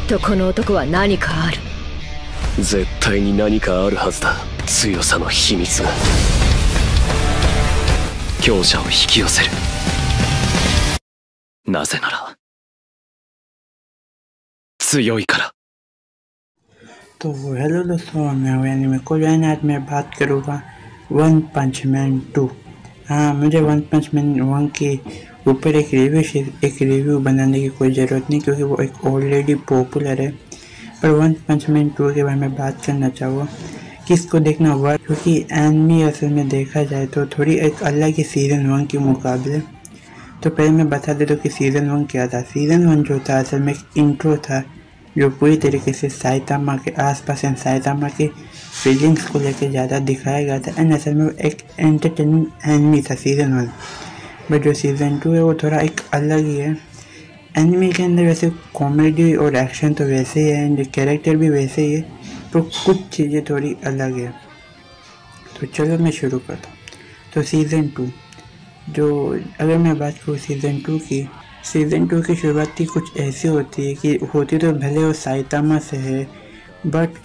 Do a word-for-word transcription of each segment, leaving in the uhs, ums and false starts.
とこの男は何かある。 絶対に何かあるはずだ。強さの秘密が強者を引き寄せる。なぜなら強いから。 तो हेलो दोस्तों, मैं हूँ एनिमे कोरियन। आज मैं बात करूँगा वन पंच मैन टू। हाँ, मुझे वन पंच मैन वन के ऊपर एक रिव्यू एक रिव्यू बनाने की कोई ज़रूरत नहीं, क्योंकि वो एक ऑलरेडी पॉपुलर है। पर वन पंच मैन टू के बारे में बात करना चाहूँगा कि इसको देखना हुआ, क्योंकि एनिमे असल में देखा जाए तो थोड़ी एक अलग ही सीज़न वन के मुकाबले। तो पहले मैं बता देता हूँ कि सीज़न वन क्या था। सीज़न वन जो था असल में एक इंट्रो था जो पूरी तरीके से साइतामा के आसपास एंड साइतामा के फीलिंग्स को लेकर ज़्यादा दिखाया गया था। एंड असल में एक एंटरटेनिंग एनिमे था सीज़न वन। बट जो सीज़न टू है वो थोड़ा एक अलग ही है। एनिमे के अंदर वैसे कॉमेडी और एक्शन तो वैसे ही है एंड कैरेक्टर भी वैसे ही है, तो कुछ चीज़ें थोड़ी अलग है। तो चलो मैं शुरू करता हूँ। तो सीज़न टू, जो अगर मैं बात करूँ सीज़न टू की, सीज़न टू की शुरुआत ही कुछ ऐसी होती है कि होती तो भले वो साइतामा से है, बट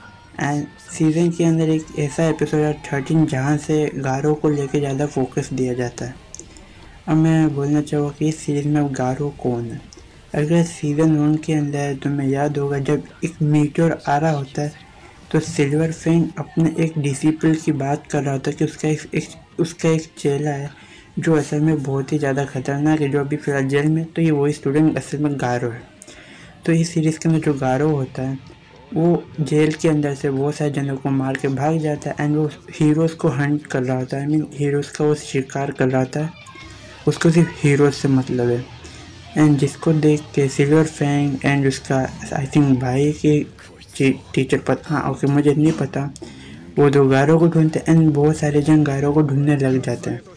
सीज़न के अंदर एक ऐसा एपिसोड है थर्टीन जहाँ से गारो को लेके ज़्यादा फोकस दिया जाता है। अब मैं बोलना चाहूँगा कि इस सीरीज़ में अब गारो कौन है। अगर सीज़न वन के अंदर तुम्हें याद होगा, जब एक मीटियोर आ रहा होता है तो सिल्वर फैंग अपने एक डिसिपल की बात कर रहा होता है कि उसका एक, एक उसका एक चेला है जो असल में बहुत ही ज़्यादा खतरनाक है, जो अभी फिलहाल जेल में। तो ये वही स्टूडेंट असल में गारो है। तो इस सीरीज़ के अंदर जो गारो होता है वो जेल के अंदर से बहुत सारे जनों को मार के भाग जाता है एंड वो हीरोज़ को हंट कर रहा होता है। आई मीन हीरोज़ का वो शिकार कर रहा होता है, उसको सिर्फ हीरोज़ से मतलब है। एंड जिसको देख के सिल्वर फैंग एंड उसका आई थिंक भाई की टीचर पता, हाँ ओके मुझे नहीं पता, वो दो गारो को ढूंढते एंड बहुत सारे जन गारो को ढूंढने लग जाते हैं।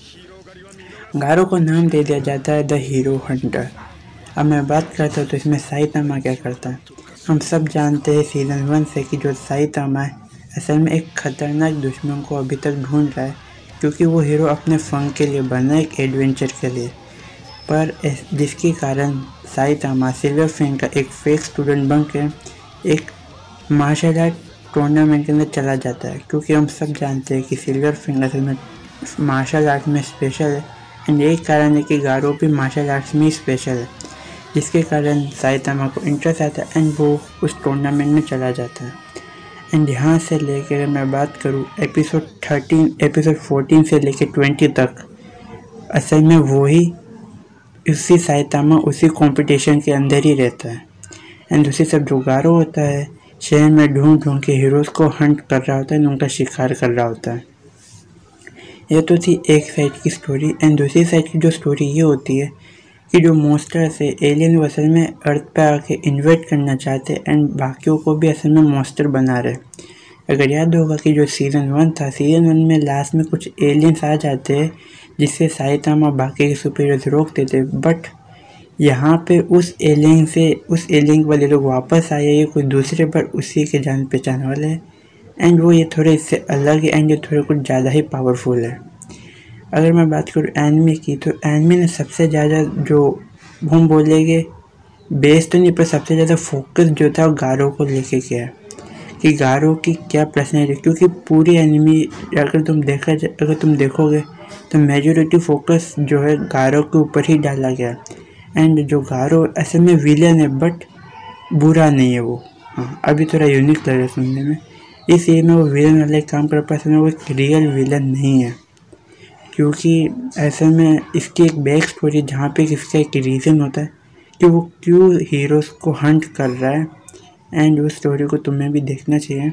गारो को नाम दे दिया जाता है द हीरो हंटर। अब मैं बात करता हूँ तो इसमें साइतामा क्या करता है। हम सब जानते हैं सीज़न वन से कि जो साइतामा है असल में एक ख़तरनाक दुश्मन को अभी तक ढूंढ रहा है, क्योंकि वो हीरो अपने फन के लिए बना, एक एडवेंचर के लिए। पर जिसके कारण साइतामा सिल्वर फैंग का एक फेक स्टूडेंट बन के एक मार्शल आर्ट टूर्नामेंट के अंदर चला जाता है, क्योंकि हम सब जानते हैं कि सिल्वर फैंग असल में मार्शल आर्ट में स्पेशल है। एंड यही कारण है कि गारो भी मार्शल आर्ट्स में स्पेशल है, जिसके कारण साइतामा को इंटरेस्ट आता है एंड वो उस टूर्नामेंट में चला जाता है। एंड यहाँ से लेकर अगर मैं बात करूँ एपिसोड थर्टीन एपिसोड फोर्टीन से लेकर ट्वेंटी तक असल में वही उसी साइतामा उसी कंपटीशन के अंदर ही रहता है। एंड दूसरी सब जो गारो होता है शहर में ढूंढ ढूंढ के हीरोज़ को हंट कर रहा होता है, उनका शिकार कर रहा होता है। ये तो थी एक साइड की स्टोरी। एंड दूसरी साइड की जो स्टोरी ये होती है कि जो मॉन्स्टर्स है एलियन वो असल में अर्थ पे आके इन्वेट करना चाहते हैं एंड बाकियों को भी असल में मॉन्स्टर बना रहे। अगर याद होगा कि जो सीज़न वन था, सीज़न वन में लास्ट में कुछ एलियंस आ जाते हैं जिससे साइतामा बाकी के सुपीरियर्स रोक देते, बट यहाँ पे उस एलियन से उस एलियन वाले लोग वापस आए, ये कोई दूसरे पर उसी के जान पहचान वाले हैं। एंड वो ये थोड़े इससे अलग है एंड ये थोड़े कुछ ज़्यादा ही पावरफुल है। अगर मैं बात करूँ एनिमे की, तो एनिमे ने सबसे ज़्यादा जो हम बोलेंगे बेस तो नहीं, पर सबसे ज़्यादा फोकस जो था वो गारो को लेके किया है कि गारो की क्या पर्सनैलिटी। क्योंकि पूरी एनिमे अगर तुम देखा अगर तुम देखोगे तो मेजॉरिटी फोकस जो है गारो के ऊपर ही डाला गया। एंड जो गारो असल में विलन है बट बुरा नहीं है वो। हाँ, अभी थोड़ा यूनिक लग रहा है सुनने में। इस एरिया में वो विलन वाले काम कर पाते हैं, वो एक रियल विलन नहीं है, क्योंकि ऐसे में इसकी एक बैक स्टोरी जहाँ पे इसका एक रीज़न होता है कि वो क्यों हीरोज़ को हंट कर रहा है। एंड उस स्टोरी को तुम्हें भी देखना चाहिए।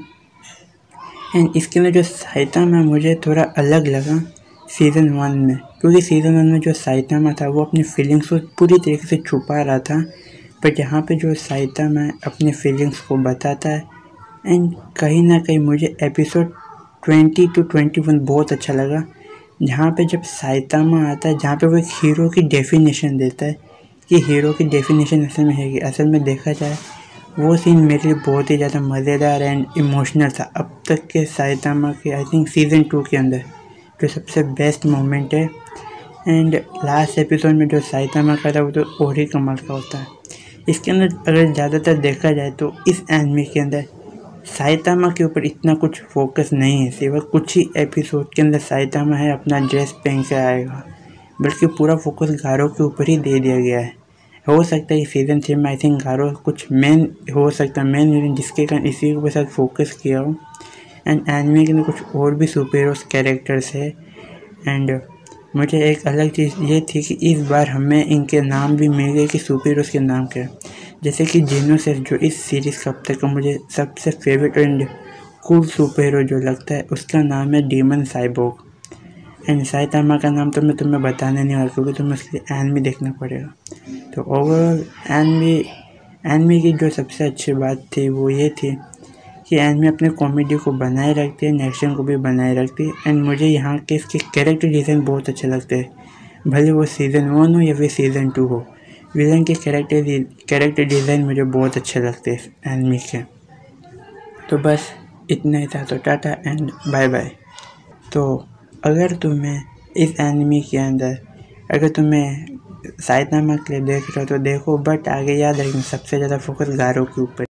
एंड इसके अंदर जो साइतामा मुझे थोड़ा अलग लगा सीज़न वन में, क्योंकि सीज़न वन में जो साइतामा था वो अपनी फीलिंग्स को पूरी तरीके से छुपा रहा था, बट यहाँ पे जो साइतामा अपने फीलिंग्स को बताता है। एंड कहीं ना कहीं मुझे episode twenty two twenty one बहुत अच्छा लगा, जहाँ पे जब साइतामा आता है, जहाँ पे वो एक हीरो की डेफिनेशन देता है कि हीरो की डेफिनेशन असल में है कि असल में देखा जाए वो सीन मेरे लिए बहुत ही ज़्यादा मज़ेदार एंड इमोशनल था अब तक के साइतामा के आई थिंक सीज़न टू के अंदर, जो सबसे बेस्ट मोमेंट है। एंड लास्ट एपिसोड में जो साइतामा का था वो तो और ही कमाल का होता है। इसके अंदर अगर ज़्यादातर देखा जाए तो इस एनिमे के अंदर साइतामा के ऊपर इतना कुछ फोकस नहीं है। सिर्फ कुछ ही एपिसोड के अंदर साइतामा है अपना ड्रेस पहन के आएगा, बल्कि पूरा फोकस गारो के ऊपर ही दे दिया गया है। हो सकता है सीज़न थ्री में आई थिंक गारो कुछ मेन हो सकता है मेन रीज़न जिसके कारण इसी के साथ फोकस किया हो। एंड एनिमे के अंदर कुछ और भी सुपर हीरोज़ कैरेक्टर्स है। एंड मुझे एक अलग चीज़ ये थी कि इस बार हमें इनके नाम भी मिल गए कि सुपर हीरोज़ के नाम क्या, जैसे कि जेनोसिस जो इस सीरीज़ का अब तक का मुझे सबसे favourite and cool super hero जो लगता है उसका नाम है डीमन साइबोर्ग। एंड साइतामा का नाम तो मैं तुम्हें बताने नहीं वाला क्योंकि तुम्हें उसके एनिमे देखना पड़ेगा। तो ओवरऑल एनिमे एनिमे की जो सबसे अच्छी बात थी वो ये थी कि एनिमे अपने कॉमेडी को बनाए रखती है, एक्शन को भी बनाए रखती है। एंड मुझे यहाँ के इसके कैरेक्टर डिज़ाइन बहुत अच्छे लगते हैं, भले वो सीज़न वन हो या फिर सीज़न टू हो। विलन के कैरेक्टर कैरेक्टर डिज़ाइन मुझे बहुत अच्छे लगते हैं एनिमे के। तो बस इतना ही था, तो टाटा एंड बाय बाय। तो अगर तुम्हें इस एनिमे के अंदर अगर तुम्हें साइतामा के लिए देख रहे हो तो देखो, बट आगे याद रखना सबसे ज़्यादा फोकस गारो के ऊपर।